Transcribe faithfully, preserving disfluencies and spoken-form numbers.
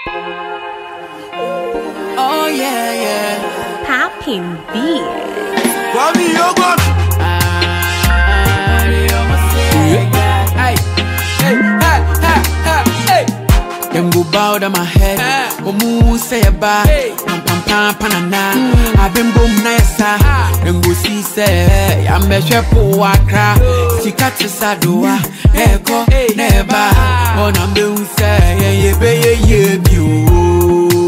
Oh yeah, yeah. Happy beats. Kwami yoga. Hey, hey, hey, hey, hey. Them go bow down my head. Omu say a bad. Pam pam pam panana. I've been boom na yesa. Them go see say I'm a shepo wakra. Sika tisadua. Eko neba. On I'm be say ye be ye ye you.